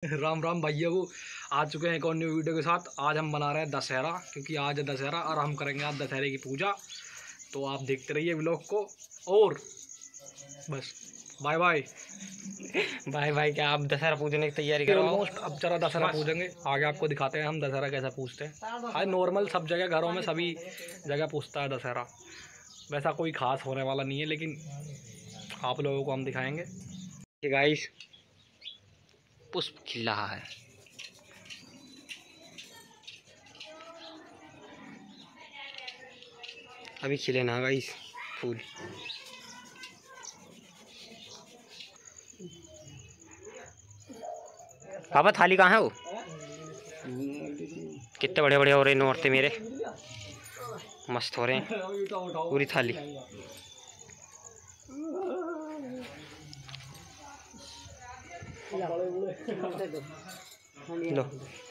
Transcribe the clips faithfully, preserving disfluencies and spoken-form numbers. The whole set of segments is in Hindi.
राम राम भैया को आ चुके हैं एक और न्यू वीडियो के साथ। आज हम बना रहे हैं दशहरा, क्योंकि आज है दशहरा और हम करेंगे आज दशहरे की पूजा। तो आप देखते रहिए व्लॉग को और बस बाय बाय भाई भाई क्या आप दशहरा पूजने की तैयारी करो? ऑलमोस्ट अब जरा दशहरा पूजेंगे, आगे आपको दिखाते हैं हम दशहरा कैसे पूजते हैं। आज नॉर्मल सब जगह घरों में सभी जगह पूजता है दशहरा, वैसा कोई खास होने वाला नहीं है, लेकिन आप लोगों को हम दिखाएंगे। गाइस पुष्प खिल रहा है। अभी खिले ना गाइस फूल। पापा थाली कहाँ है वो? कितने बड़े बड़े हो रहे नौरते मेरे, मस्त हो रहे हैं पूरी थाली। लो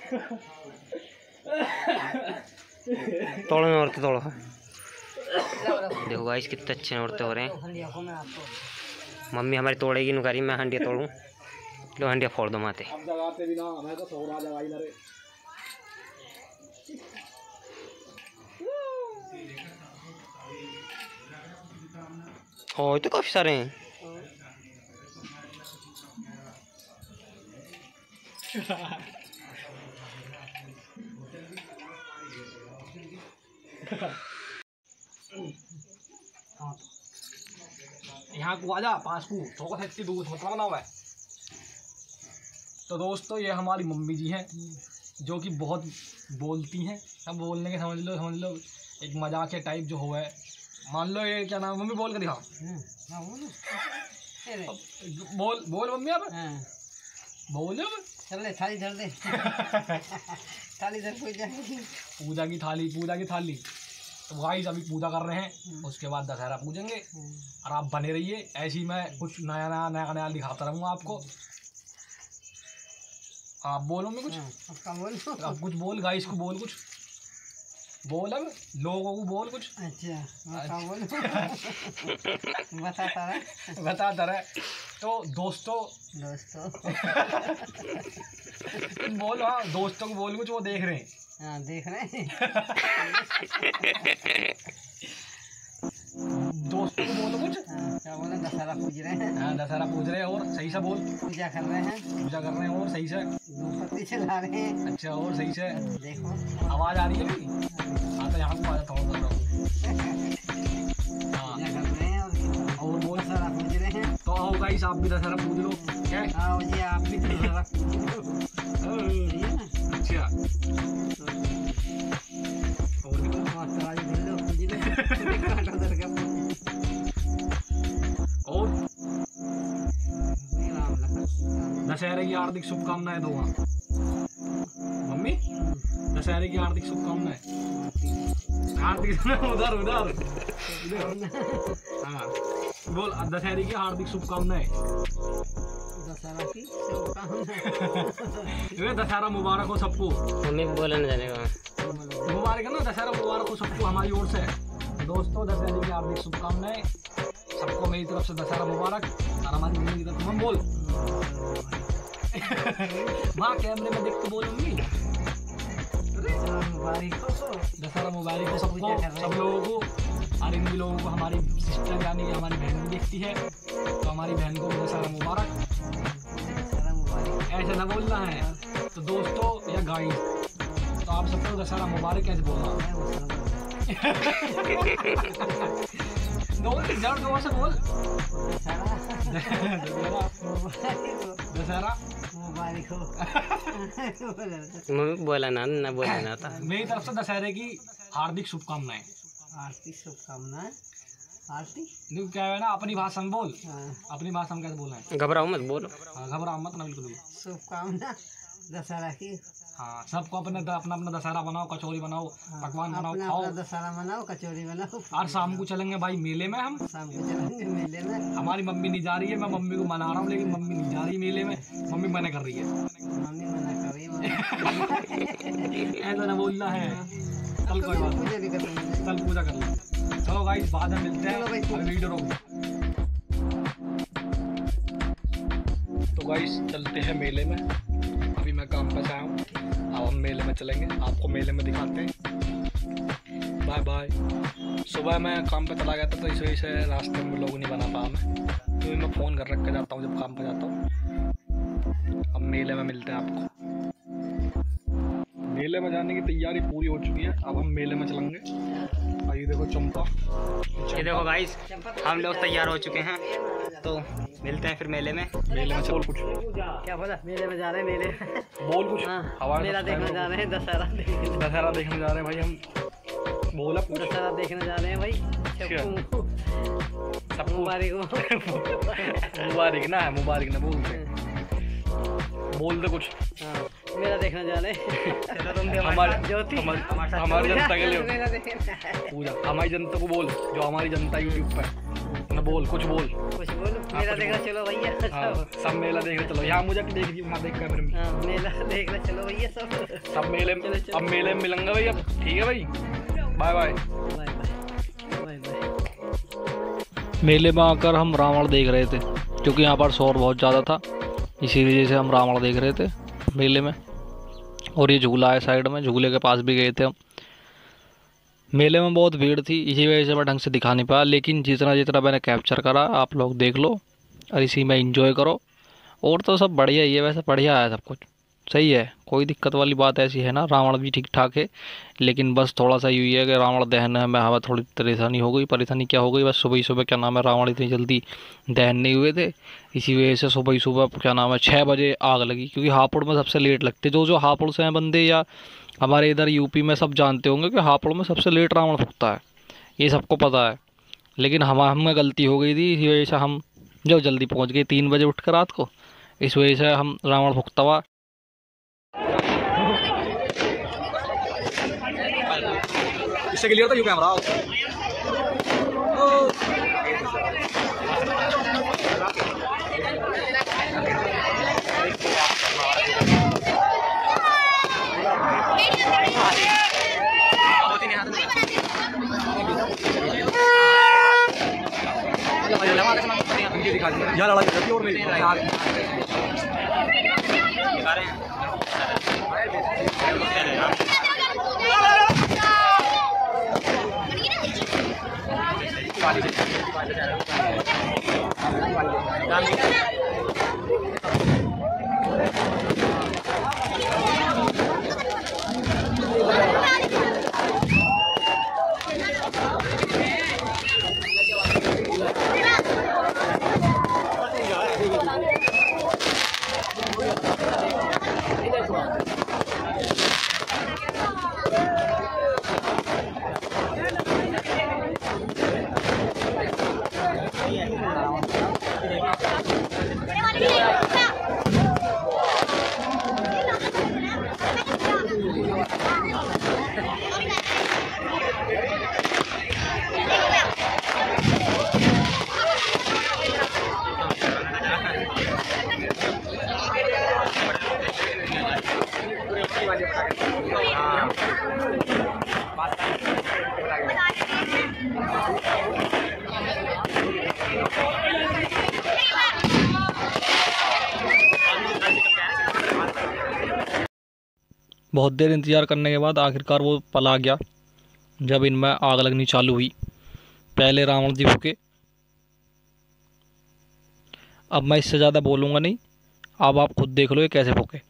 तोड़ो नौरते तोड़ो। देखो गाइस कितने अच्छे नौरते हो रहे हैं। मम्मी हमारी तोड़ेगी नुकारी, मैं हंडिया तोड़ूं। लो हंडिया फोड़ दो माते। ओ तो काफी सारे हैं। यहाँ को आजा पास को थोड़ा सा दूर मतलब बना हुआ है। तो दोस्तों ये हमारी मम्मी जी हैं जो कि बहुत बोलती हैं। सब बोलने के समझ लो समझ लो एक मजाक के टाइप जो हुआ है। मान लो ये क्या नाम है, मम्मी बोल के दिखाओ। बोल बोल मम्मी अब बोल अब चल ले थाली धर दे। थाली धर पूजा पूजा की थाली पूजा की थाली। तो गाइस अभी पूजा कर रहे हैं, उसके बाद दशहरा पूजेंगे और आप बने रहिए। ऐसी मैं कुछ नया नया नया नया दिखाता रहूँगा आपको। आप बोलो मैं कुछ बोल अब कुछ बोल गाइस को बोल कुछ बोल अब लोगों को बोल कुछ। अच्छा बोल बताता रहे बताता रहे। तो दोस्तों दोस्तों बोल, हाँ दोस्तों को बोल कुछ, वो देख रहे हैं। हाँ देख रहे हैं। दोस्तों को बोलो कुछ। क्या बोले? दशहरा पूज रहे हैं। हाँ दशहरा पूज रहे हैं और सही से बोल। पूजा कर रहे हैं पूजा कर रहे हैं और सही से धूपबत्ती चला रहे हैं। अच्छा और सही से देखो आवाज़ आ रही है मेरी। हाँ तो यहाँ को आजा थोड़ा कर रहा हूँ। पूजा कर रहे हैं और बोल दशहरा पूज रहे हैं। तो आओ गाइस आप भी दशहरा पूज लो। क्या आओ जी आप भी दशहरा पूज लो। अच्छा और भी और दशहरे की हार्दिक शुभकामनाएं दो। मम्मी दशहरे की हार्दिक शुभकामनाएं। हार्दिक उधर उधर हाँ बोल दशहरे की हार्दिक शुभकामनाएं। दशहरा की शुभकामनाएं। दशहरा मुबारक हो सबको। मम्मी बोला ना जाने का मुबारक है ना, दशहरा मुबारक हो सबको हमारी ओर से। दोस्तों दशहरे की हार्दिक शुभकामनाएं सबको मेरी तरफ से। दशहरा मुबारक और हमारी मम्मी की तरफ हम बोल माँ कैमरे में देख के बोलूंगी। दशहरा मुबारक हो सबको, सब लोगों को। और इन भी लोगों को हमारी सिस्टर यानी कि हमारी बहन भी देखती है, तो हमारी बहन को भी दशहरा मुबारक। ऐसे ना बोलना है। तो दोस्तों या गाइस तो आप सबको दशहरा मुबारक कैसे बोलना दो जड़ दो से बोल। दशहरा मुबारक हो। मम्मी बोला ना ना बोला ना था। मेरी तरफ से दशहरे की हार्दिक शुभकामनाएं। आरती शुभकामनाएं। आरती क्या है ना, अपनी भाषा में बोल। अपनी भाषा में कैसे बोलना है? घबराओ मत बोलो। घबराओ मत ना बिल्कुल भी। शुभकामना दशहरा की। हाँ सबको अपने अपना अपना दशहरा बनाओ, कचौरी बनाओ, पकवान बनाओ, अपना खाओ। अपना दशहरा बनाओ, कचौरी बनाओ। और शाम को चलेंगे भाई मेले में। हम शाम को चलेंगे मेले में। हमारी मम्मी नहीं जा रही है, मैं मम्मी को मना रहा हूँ, लेकिन मम्मी नहीं जा रही मेले में। मम्मी मना कर रही है। मम्मी मना कर रही है। ऐसा ना बोलना है। कल कोई बात पूजा भी करेंगे। कल पूजा कर लेंगे। चलो गाइस बाद में मिलते हैं। अभी वीडियो रोक। तो गाइस चलते हैं मेले में। मेले में चलेंगे, आपको मेले में दिखाते हैं। Bye bye. सुबह मैं काम पे चला गया था तो इस वजह से रास्ते में लोग नहीं बना पाया मैं, क्योंकि मैं फ़ोन कर रख के जाता हूँ जब काम पे जाता हूँ। अब मेले में मिलते हैं आपको। मेले में जाने की तैयारी पूरी हो चुकी है, अब हम मेले में चलेंगे। ये देखो चंपा, ये देखो गाइस हम लोग तैयार हो चुके हैं, तो मिलते हैं फिर मेले में। मेले में चलो कुछ क्या पता मेले में जा रहे हैं, मेले बोल कुछ। हाँ, हवा मेला देखने जा रहे हैं, दशहरा देखने दशहरा देखने जा रहे हैं भाई हम। बोला कुछ। दशहरा देखने जा रहे हैं भाई। सबको सबको मुबारक हो। मुबारक ना है, मुबारक ना बोलते बोल दे कुछ। हाँ, मेला देखने जा रहे हैं। चलो तुम भी हमारे ज्योति हमारे हमारी जनता के लिए मेला देखने पूजा, हमारी जनता को बोल, जो हमारी जनता यूट्यूब पर ना, बोल कुछ बोल। कुछ बोलो, मेला कुछ देखना बोल। चलो भैया हाँ, सब। सब मेला देखने चलो। यहाँ मुझे देख दी वहाँ देख कैमरे में। हाँ, मेला देखना चलो भैया सब। सब मेले में, चलो, चलो। अब मेले में मिलेंगे भाई। अब ठीक है भाई, bye bye. Bye bye bye bye. मेले में आकर हम रावण देख रहे थे, क्योंकि यहाँ पर शोर बहुत ज़्यादा था, इसी वजह से हम रावण देख रहे थे मेले में। और ये झूला है साइड में, झूले के पास भी गए थे हम। मेले में बहुत भीड़ थी, इसी वजह से मैं ढंग से दिखा नहीं पाया, लेकिन जितना जितना मैंने कैप्चर करा आप लोग देख लो और इसी में एंजॉय करो। और तो सब बढ़िया ही है, वैसे बढ़िया है, सब कुछ सही है, कोई दिक्कत वाली बात ऐसी है ना। रावण भी ठीक ठाक है, लेकिन बस थोड़ा सा यूँ है कि रावण दहन में हमें थोड़ी परेशानी हो गई। परेशानी क्या हो गई, बस सुबह ही सुबह क्या नाम है रावण इतनी जल्दी दहन नहीं हुए थे, इसी वजह से सुबह ही सुबह क्या नाम है छः बजे आग लगी। क्योंकि हापुड़ में सबसे लेट लगते, जो जो हापुड़ से हैं बंदे या हमारे इधर यूपी में सब जानते होंगे कि हापुड़ में सबसे लेट रावण फूकता है, ये सबको पता है। लेकिन हम हमें गलती हो गई थी, इसी वजह से हम जो जल्दी पहुँच गए तीन बजे उठ कर रात को, इस वजह से हम रावण फूकता हुआ। इससे क्लियर था यू कैमरा। यहाँ लड़ाई करती और नहीं बहुत देर इंतज़ार करने के बाद आखिरकार वो पल आ गया जब इनमें आग लगनी चालू हुई। पहले रावण जी फूके, अब मैं इससे ज़्यादा बोलूँगा नहीं, अब आप खुद देख लो ये कैसे फूके।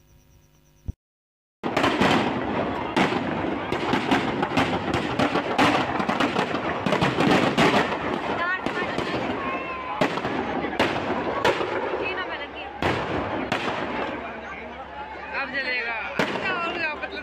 अब जलेगा अच्छा होगा मतलब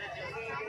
है